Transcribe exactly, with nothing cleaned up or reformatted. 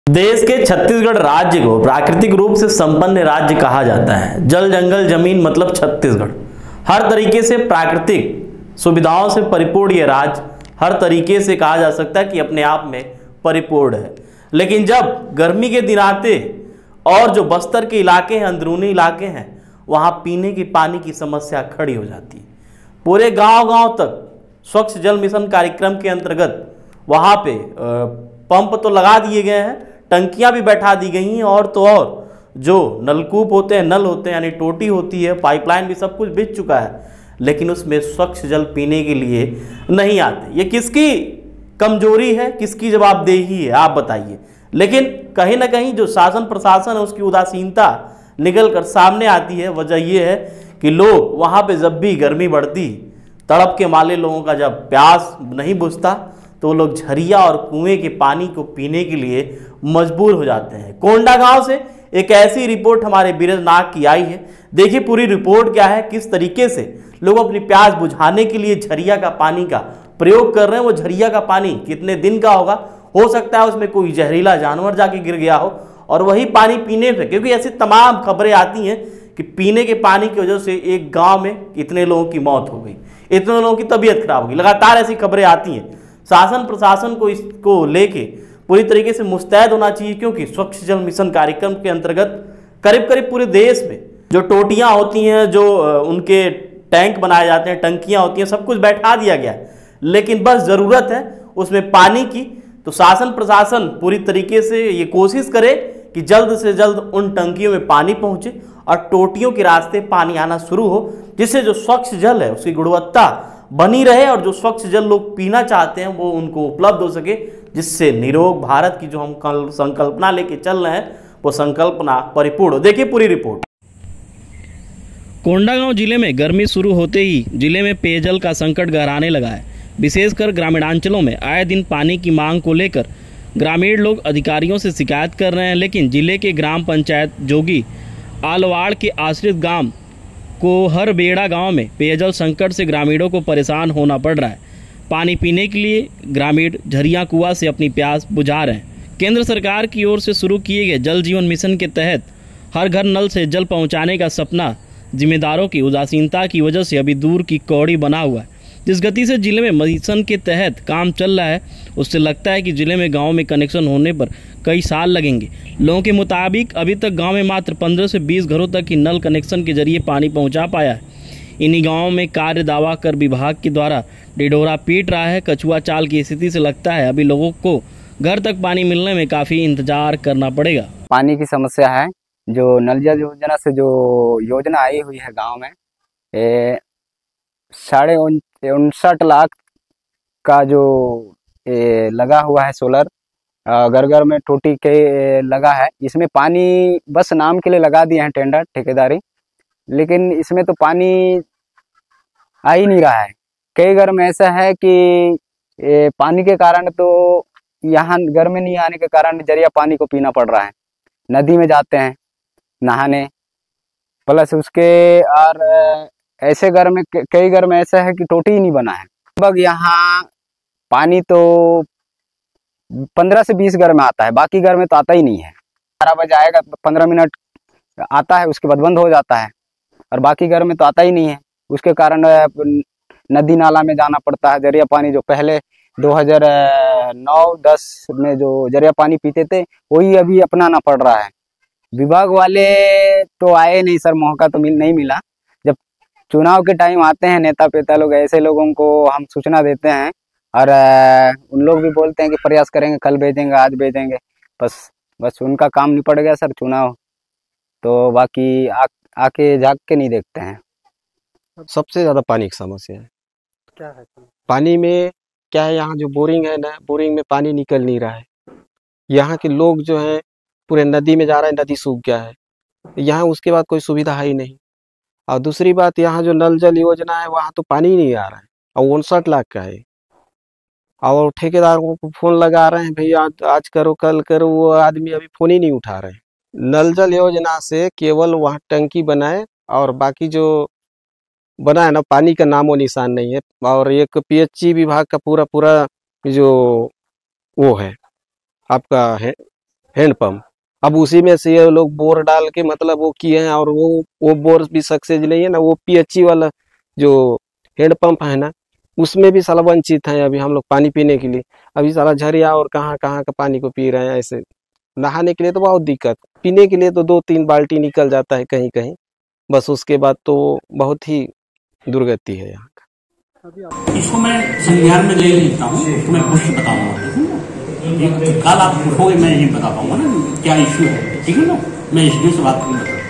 देश के छत्तीसगढ़ राज्य को प्राकृतिक रूप से संपन्न राज्य कहा जाता है। जल जंगल जमीन मतलब छत्तीसगढ़ हर तरीके से प्राकृतिक सुविधाओं से परिपूर्ण ये राज्य हर तरीके से कहा जा सकता है कि अपने आप में परिपूर्ण है। लेकिन जब गर्मी के दिन आते और जो बस्तर के इलाके हैं, अंदरूनी इलाके हैं, वहाँ पीने की पानी की समस्या खड़ी हो जाती है। पूरे गांव गांव तक स्वच्छ जल मिशन कार्यक्रम के अंतर्गत वहाँ पे पंप तो लगा दिए गए हैं, टंकियां भी बैठा दी गई हैं और तो और जो नलकूप होते हैं, नल होते हैं, यानी टोटी होती है, पाइपलाइन भी सब कुछ बिछ चुका है, लेकिन उसमें स्वच्छ जल पीने के लिए नहीं आते। ये किसकी कमजोरी है, किसकी जवाबदेही है, आप बताइए। लेकिन कहीं ना कहीं जो शासन प्रशासन है उसकी उदासीनता निकल कर सामने आती है। वजह ये है कि लोग वहाँ पे जब भी गर्मी बढ़ती, तड़प के माले लोगों का जब प्यास नहीं बुझता तो वो लोग झरिया और कुएं के पानी को पीने के लिए मजबूर हो जाते हैं। कोंडा गांव से एक ऐसी रिपोर्ट हमारे बीरजनाग की आई है। देखिए पूरी रिपोर्ट क्या है, किस तरीके से लोग अपनी प्यास बुझाने के लिए झरिया का पानी का प्रयोग कर रहे हैं। वो झरिया का पानी कितने दिन का होगा, हो सकता है उसमें कोई जहरीला जानवर जाके गिर गया हो और वही पानी पीने पे, क्योंकि ऐसी तमाम खबरें आती हैं कि पीने के पानी की वजह से एक गाँव में इतने लोगों की मौत हो गई, इतने लोगों की तबीयत खराब हो गई। लगातार ऐसी खबरें आती हैं। शासन प्रशासन को इसको लेके पूरी तरीके से मुस्तैद होना चाहिए, क्योंकि स्वच्छ जल मिशन कार्यक्रम के अंतर्गत करीब करीब पूरे देश में जो टोटियां होती हैं, जो उनके टैंक बनाए जाते हैं, टंकियां होती हैं, सब कुछ बैठा दिया गया है। लेकिन बस ज़रूरत है उसमें पानी की, तो शासन प्रशासन पूरी तरीके से ये कोशिश करे कि जल्द से जल्द उन टंकियों में पानी पहुँचे और टोटियों के रास्ते पानी आना शुरू हो, जिससे जो स्वच्छ जल है उसकी गुणवत्ता बनी रहे और जो स्वच्छ जल लोग पीना चाहते हैं वो उनको उपलब्ध हो सके, जिससे निरोग भारत की जो हम कल संकल्पना लेके चल रहे हैं वो संकल्पना परिपूर्ण हो। देखिए पूरी रिपोर्ट। कोंडागांव जिले में गर्मी शुरू होते ही जिले में पेयजल का संकट गहराने लगा है। विशेषकर ग्रामीणांचलों में आए दिन पानी की मांग को लेकर ग्रामीण लोग अधिकारियों से शिकायत कर रहे हैं, लेकिन जिले के ग्राम पंचायत जोगी आलवाड़ के आश्रित गांव को हर बेड़ा गांव में पेयजल संकट से ग्रामीणों को परेशान होना पड़ रहा है। पानी पीने के लिए ग्रामीण झरिया कुआं से अपनी प्यास बुझा रहे हैं। केंद्र सरकार की ओर से शुरू किए गए जल जीवन मिशन के तहत हर घर नल से जल पहुंचाने का सपना जिम्मेदारों की उदासीनता की वजह से अभी दूर की कौड़ी बना हुआ है। जिस गति से जिले में मिशन के तहत काम चल रहा है, उससे लगता है कि जिले में गाँव में कनेक्शन होने पर कई साल लगेंगे। लोगों के मुताबिक अभी तक गांव में मात्र पंद्रह से बीस घरों तक ही नल कनेक्शन के जरिए पानी पहुंचा पाया है। इन्हीं गांवों में कार्य दावा कर विभाग के द्वारा डिडोरा पीट रहा है। कछुआ चाल की स्थिति से लगता है अभी लोगों को घर तक पानी मिलने में काफ़ी इंतजार करना पड़ेगा। पानी की समस्या है। जो नल जल योजना से जो योजना आई हुई है गाँव में, साढ़े उनसठ लाख का जो ए, लगा हुआ है सोलर, घर घर में टोटी के लगा है। इसमें पानी बस नाम के लिए लगा दिए हैं टेंडर ठेकेदारी, लेकिन इसमें तो पानी आ ही नहीं रहा है। कई घर में ऐसा है कि ए, पानी के कारण तो यहाँ घर में नहीं आने के कारण जरिया पानी को पीना पड़ रहा है। नदी में जाते हैं नहाने, प्लस उसके और ऐसे घर में कई घर में ऐसा है कि टोटी ही नहीं बना है। लगभग यहाँ पानी तो पंद्रह से बीस घर में आता है, बाकी घर में तो आता ही नहीं है। बारह बजे आएगा, पंद्रह मिनट आता है, उसके बाद बंद हो जाता है, और बाकी घर में तो आता ही नहीं है। उसके कारण नदी नाला में जाना पड़ता है। जरिया पानी जो पहले दो हज़ार नौ दस में जो जरिया पानी पीते थे वही अभी अपनाना पड़ रहा है। विभाग वाले तो आए नहीं सर, मौका तो मिल नहीं मिला। जब चुनाव के टाइम आते हैं नेता पेता लोग, ऐसे लोगों को हम सूचना देते हैं और उन लोग भी बोलते हैं कि प्रयास करेंगे, कल भेजेंगे, आज भेजेंगे। बस बस उनका काम निपट गया सर चुनाव, तो बाकी आ, आके झाँक के नहीं देखते हैं। सबसे ज़्यादा पानी की समस्या है। क्या है पानी में क्या है, यहाँ जो बोरिंग है ना, बोरिंग में पानी निकल नहीं रहा है। यहाँ के लोग जो हैं पूरे नदी में जा रहे हैं, नदी सूख गया है। यहाँ उसके बाद कोई सुविधा है ही नहीं। और दूसरी बात, यहाँ जो नल जल योजना है वहाँ तो पानी ही नहीं आ रहा है, और उनसठ लाख का है। और ठेकेदारों को फोन लगा रहे हैं, भैया आज करो कल करो, वो आदमी अभी फोन ही नहीं उठा रहे हैं। नल जल योजना से केवल वहाँ टंकी बनाए और बाकी जो बना है ना, पानी का नामो निशान नहीं है। और एक पीएचई विभाग का पूरा पूरा जो वो है आपका है हैंडपम्प। अब उसी में से ये लोग बोर डाल के मतलब वो किए हैं, और वो वो बोर भी सक्सेस नहीं है ना। वो पीएचई वाला जो हैंडपम्प है ना, उसमें भी साला वंचित है अभी हम लोग पानी पीने के लिए। अभी साला झरिया और कहाँ कहाँ का पानी को पी रहे हैं। ऐसे नहाने के लिए तो बहुत दिक्कत, पीने के लिए तो दो तीन बाल्टी निकल जाता है कहीं कहीं, बस उसके बाद तो बहुत ही दुर्गति है यहाँ का। इसको मैं संज्ञान में ले लेता हूँ, उसको मैं कुछ बताऊंगा। कल आप पूछोगे मैं नहीं बता पाऊंगा ना क्या इश्यू है, ठीक है ना। मैं इसलिए से बात नहीं बता